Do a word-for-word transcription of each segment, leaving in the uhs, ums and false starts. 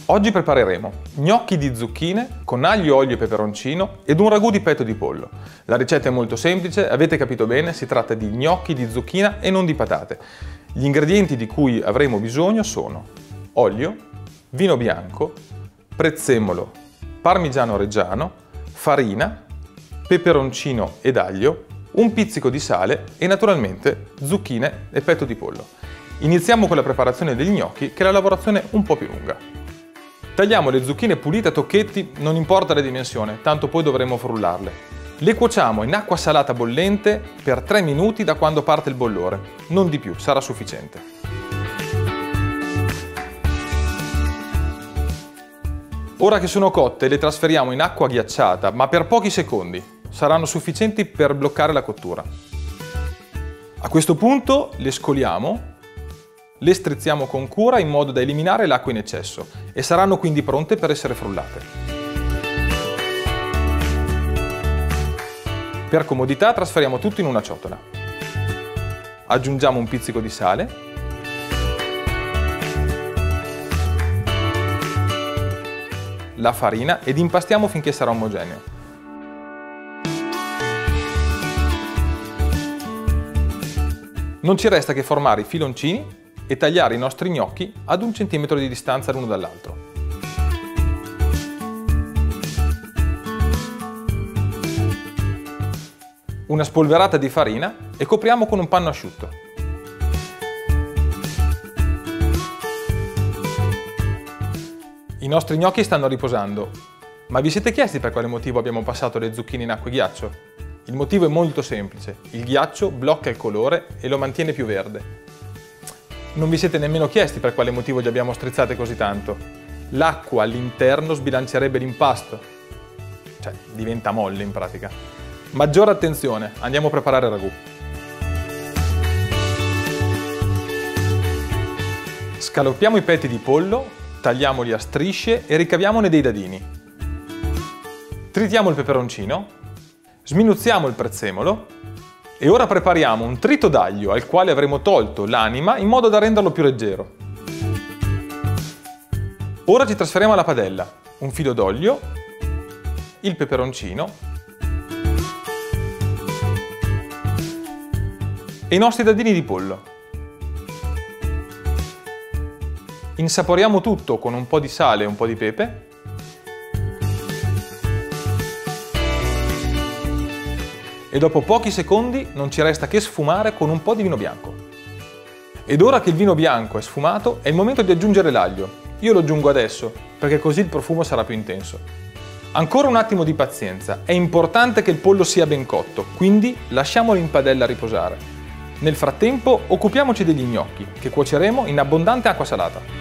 Oggi prepareremo gnocchi di zucchine con aglio, olio e peperoncino ed un ragù di petto di pollo. La ricetta è molto semplice, avete capito bene, si tratta di gnocchi di zucchina e non di patate. Gli ingredienti di cui avremo bisogno sono olio, vino bianco, prezzemolo, parmigiano reggiano, farina, peperoncino ed aglio, un pizzico di sale e naturalmente zucchine e petto di pollo. Iniziamo con la preparazione degli gnocchi, che è la lavorazione un po' più lunga. Tagliamo le zucchine pulite a tocchetti, non importa la dimensione, tanto poi dovremo frullarle. Le cuociamo in acqua salata bollente per tre minuti da quando parte il bollore, non di più, sarà sufficiente. Ora che sono cotte le trasferiamo in acqua ghiacciata, ma per pochi secondi, saranno sufficienti per bloccare la cottura. A questo punto le scoliamo. Le strizziamo con cura in modo da eliminare l'acqua in eccesso e saranno quindi pronte per essere frullate. Per comodità trasferiamo tutto in una ciotola. Aggiungiamo un pizzico di sale, la farina ed impastiamo finché sarà omogeneo. Non ci resta che formare i filoncini e tagliare i nostri gnocchi ad un centimetro di distanza l'uno dall'altro. Una spolverata di farina e copriamo con un panno asciutto. I nostri gnocchi stanno riposando, ma vi siete chiesti per quale motivo abbiamo passato le zucchine in acqua e ghiaccio? Il motivo è molto semplice, il ghiaccio blocca il colore e lo mantiene più verde. Non vi siete nemmeno chiesti per quale motivo li abbiamo strizzate così tanto. L'acqua all'interno sbilancerebbe l'impasto. Cioè, diventa molle in pratica. Maggiore attenzione, andiamo a preparare il ragù. Scaloppiamo i petti di pollo, tagliamoli a strisce e ricaviamone dei dadini. Tritiamo il peperoncino, sminuzziamo il prezzemolo e ora prepariamo un trito d'aglio al quale avremo tolto l'anima in modo da renderlo più leggero. Ora ci trasferiamo alla padella, un filo d'olio, il peperoncino e i nostri dadini di pollo. Insaporiamo tutto con un po' di sale e un po' di pepe. E dopo pochi secondi non ci resta che sfumare con un po' di vino bianco. Ed ora che il vino bianco è sfumato è il momento di aggiungere l'aglio. Io lo aggiungo adesso perché così il profumo sarà più intenso. Ancora un attimo di pazienza, è importante che il pollo sia ben cotto, quindi lasciamolo in padella a riposare. Nel frattempo occupiamoci degli gnocchi che cuoceremo in abbondante acqua salata.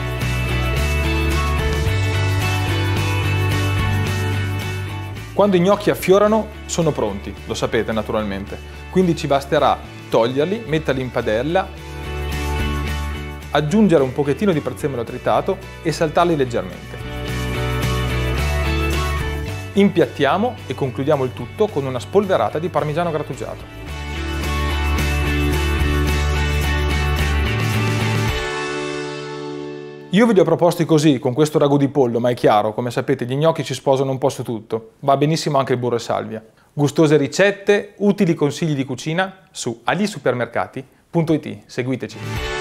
Quando i gnocchi affiorano sono pronti, lo sapete naturalmente, quindi ci basterà toglierli, metterli in padella, aggiungere un pochettino di prezzemolo tritato e saltarli leggermente. Impiattiamo e concludiamo il tutto con una spolverata di parmigiano grattugiato. Io ve li ho proposti così, con questo ragù di pollo, ma è chiaro, come sapete, gli gnocchi ci sposano un po' su tutto. Va benissimo anche il burro e salvia. Gustose ricette, utili consigli di cucina su alisupermercati punto it. Seguiteci!